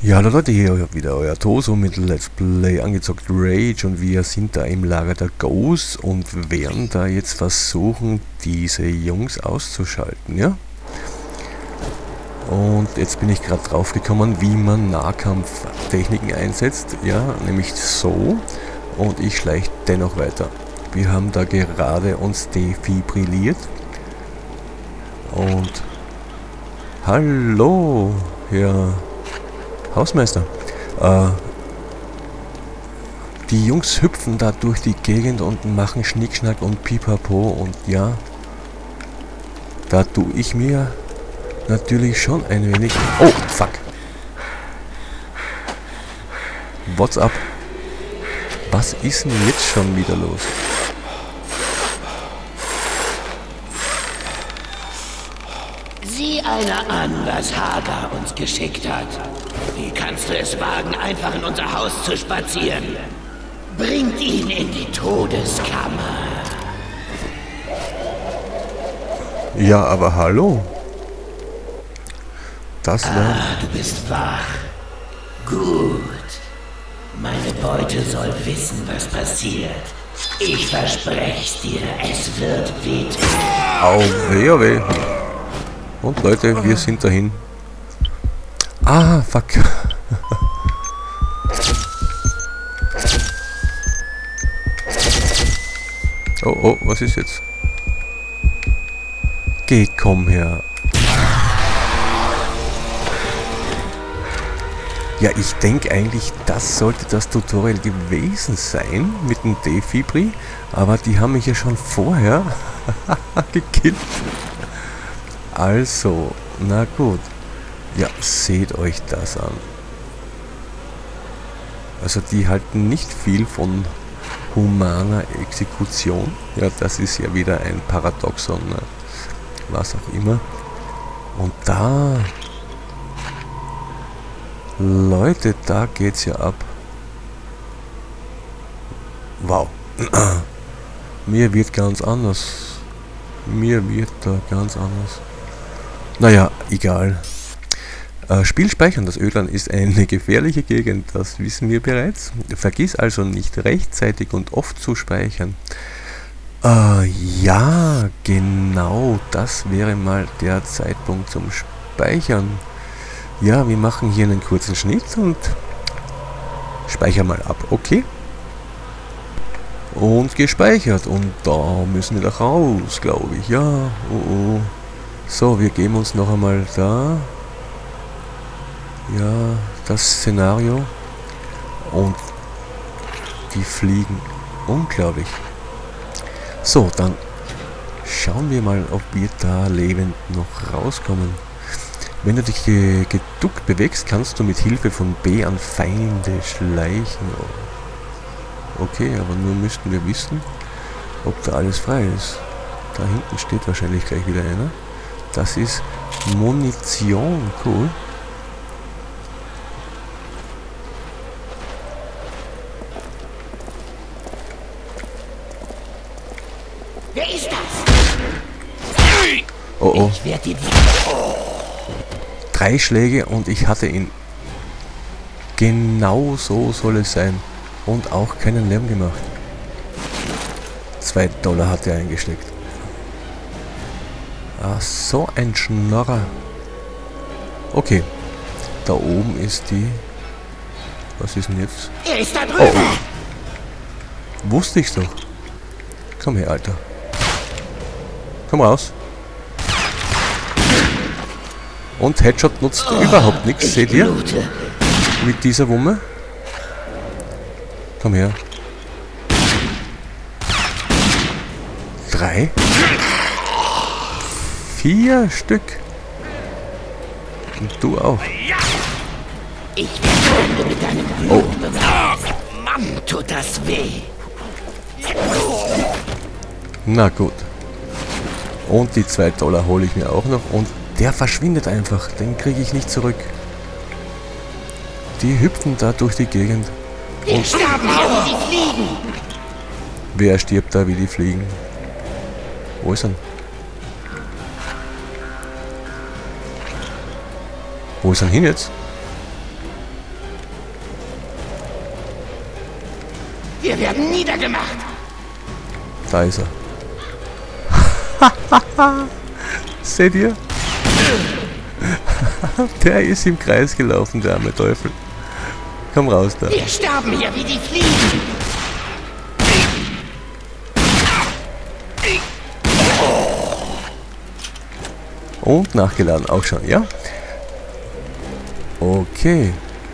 Ja, hallo Leute, hier wieder euer Toso mit Let's Play angezockt Rage und wir sind da im Lager der Ghosts und werden da jetzt versuchen, diese Jungs auszuschalten, ja? Und jetzt bin ich gerade drauf gekommen, wie man Nahkampftechniken einsetzt, ja, nämlich so, und ich schleiche dennoch weiter. Wir haben da gerade uns defibrilliert und hallo, ja. Hausmeister. Die Jungs hüpfen da durch die Gegend und machen Schnickschnack und Pipapo und ja, da tue ich mir natürlich schon ein wenig... Oh, fuck. What's up? Was ist denn jetzt schon wieder los? Sieh einer an, was Hagar uns geschickt hat. Wie kannst du es wagen, einfach in unser Haus zu spazieren? Bringt ihn in die Todeskammer. Ja, aber hallo. Das war... Ah, du bist wach. Gut. Meine Beute soll wissen, was passiert. Ich verspreche dir, es wird wehtun. Au, weh, oh weh. Und Leute, wir sind dahin. Ah, fuck. Oh, oh, was ist jetzt? Geh, komm her. Ja, ich denke eigentlich, das sollte das Tutorial gewesen sein mit dem Defibri, aber die haben mich ja schon vorher gekillt. Also, na gut. Ja, seht euch das an. Also die halten nicht viel von humaner Exekution. Ja, das ist ja wieder ein Paradoxon, ne? Was auch immer. Und da... Leute, da geht's ja ab. Wow. Mir wird ganz anders. Mir wird da ganz anders. Naja, egal. Spiel speichern. Das Ödland ist eine gefährliche Gegend, das wissen wir bereits. Vergiss also nicht rechtzeitig und oft zu speichern. Ja, genau, das wäre mal der Zeitpunkt zum Speichern. Ja, wir machen hier einen kurzen Schnitt und speichern mal ab, okay? Und gespeichert. Und da müssen wir doch raus, glaube ich. Ja, oh oh. So, wir geben uns noch einmal da. Ja, das Szenario. Und die fliegen unglaublich. So, dann schauen wir mal, ob wir da lebend noch rauskommen. Wenn du dich geduckt bewegst, kannst du mit Hilfe von B an Feinde schleichen. Okay, aber nur müssten wir wissen, ob da alles frei ist. Da hinten steht wahrscheinlich gleich wieder einer. Das ist Munition, cool. Wer ist das? Oh oh. Ich werde dir... 3 Schläge und ich hatte ihn. Genau so soll es sein. Und auch keinen Lärm gemacht. $2 hat er eingesteckt. Ah, so ein Schnorrer. Okay. Da oben ist die... Was ist denn jetzt? Er ist da drüber. Oh. Wusste ich's doch. Komm her, Alter. Komm raus. Und Headshot nutzt überhaupt nichts, seht ihr? Mit dieser Wumme. Komm her. 3. 4 Stück. Und du auch. Ich werde mit deinem Blut beweisen. Mann, tut das weh. Na gut. Und die $2 hole ich mir auch noch. Und der verschwindet einfach. Den kriege ich nicht zurück. Die hüpfen da durch die Gegend. Wir sterben hier, wie die Fliegen. Wer stirbt da wie die Fliegen? Wo ist er? Wo ist er hin jetzt? Wir werden niedergemacht. Da ist er. Seht ihr? Der ist im Kreis gelaufen, der arme Teufel. Komm raus da. Wir sterben hier wie die Fliegen. Und nachgeladen auch schon, ja? Okay.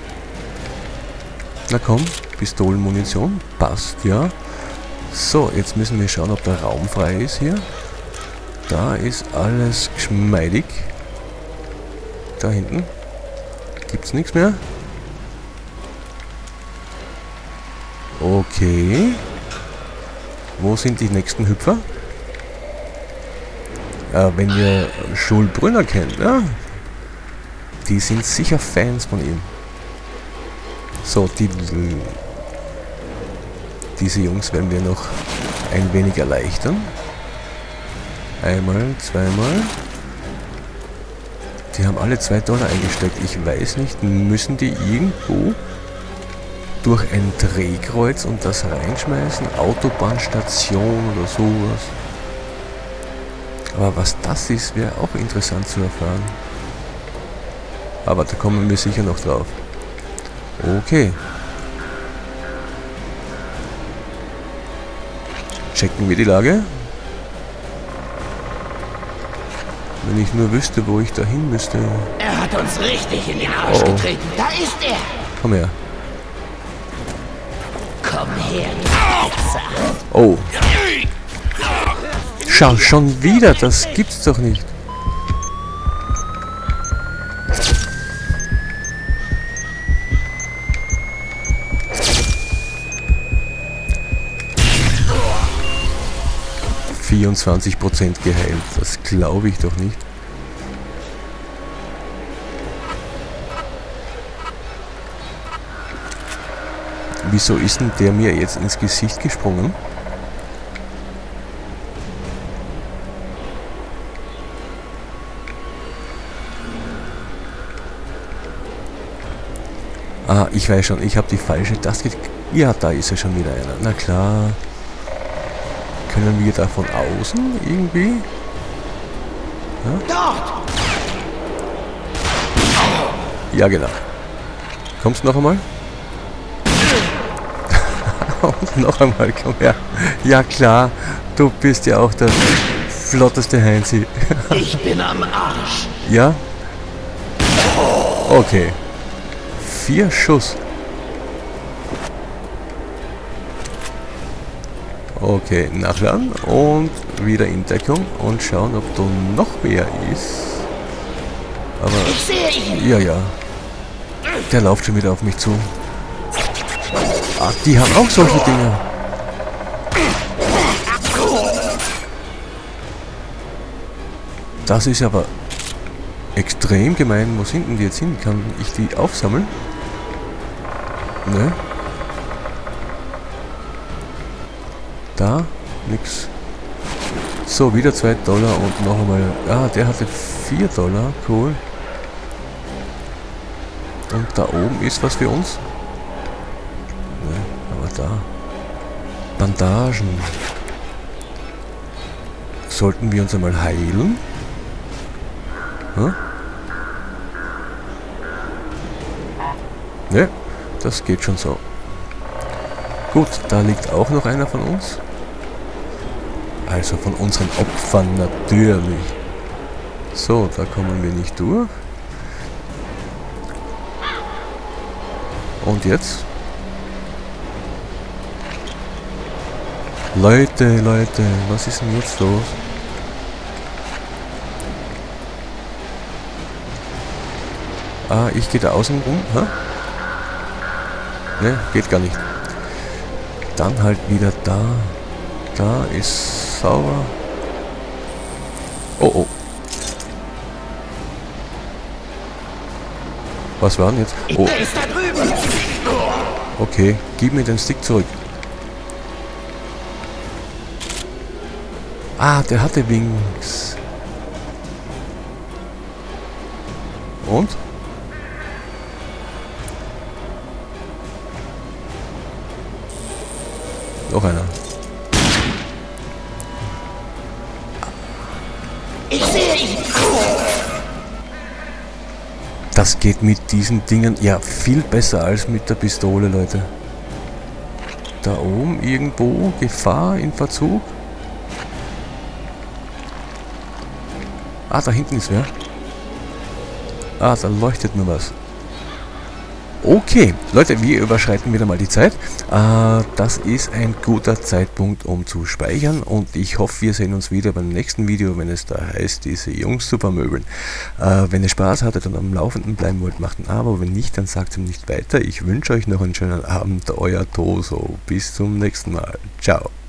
Na komm, Pistolenmunition. Passt, ja. So, jetzt müssen wir schauen, ob der Raum frei ist hier. Da ist alles geschmeidig. Da hinten gibt's nichts mehr. Okay. Wo sind die nächsten Hüpfer? Wenn ihr Jules Brünner kennt, ja? Die sind sicher Fans von ihm. So, diese Jungs werden wir noch ein wenig erleichtern. Einmal, zweimal. Die haben alle $2 eingesteckt. Ich weiß nicht, müssen die irgendwo durch ein Drehkreuz und das reinschmeißen? Autobahnstation oder sowas. Aber was das ist, wäre auch interessant zu erfahren. Aber da kommen wir sicher noch drauf. Okay. Checken wir die Lage. Wenn ich nur wüsste, wo ich da hin müsste. Er hat uns richtig in den Arsch getreten. Da ist er. Komm her. Komm her, du Hexer. Oh. Schau, schon wieder. Das gibt's doch nicht. %24 geheilt. Das glaube ich doch nicht. Wieso ist denn der mir jetzt ins Gesicht gesprungen? Ah, ich weiß schon, ich habe die falsche Taste. Ja, da ist ja schon wieder einer. Na klar. Können wir da von außen irgendwie? Ja? Dort! Ja, genau. Kommst du noch einmal? Und noch einmal, komm her. Ja klar, du bist ja auch der flotteste Heinzi. Ich bin am Arsch. Ja? Okay. 4 Schuss. Okay, nachladen und wieder in Deckung und schauen, ob da noch mehr ist. Aber ich sehe ihn. ja, ja. Der läuft schon wieder auf mich zu. Ah, die haben auch solche Dinge. Das ist aber extrem gemein. Wo sind denn die jetzt hin? Kann ich die aufsammeln? Ne? Da? Nix. So, wieder $2 und noch einmal. Ah, der hatte $4. Cool. Und da oben ist was für uns. Ne, aber da. Bandagen. Sollten wir uns einmal heilen? Hm? Ne, das geht schon so. Gut, da liegt auch noch einer von uns. Also von unseren Opfern natürlich. So, da kommen wir nicht durch. Und jetzt? Leute, was ist denn jetzt los? Ah, ich gehe da außen rum, hä? Ne, geht gar nicht. Dann halt wieder da. Da ist sauber. Oh, oh. Was war denn jetzt? Oh. Er ist da drüben. Okay, gib mir den Stick zurück. Ah, der hatte Wings. Und? Noch einer. Ich sehe ihn. Das geht mit diesen Dingen ja viel besser als mit der Pistole, Leute. Da oben irgendwo Gefahr in Verzug. Ah, da hinten ist wer. Ah, da leuchtet nur was. Okay, Leute, wir überschreiten wieder mal die Zeit. Das ist ein guter Zeitpunkt, um zu speichern. Und ich hoffe, wir sehen uns wieder beim nächsten Video, wenn es da heißt, diese Jungs zu vermöbeln. Wenn ihr Spaß hattet und am Laufenden bleiben wollt, macht ein Abo. Wenn nicht, dann sagt ihm nicht weiter. Ich wünsche euch noch einen schönen Abend. Euer Toso. Bis zum nächsten Mal. Ciao.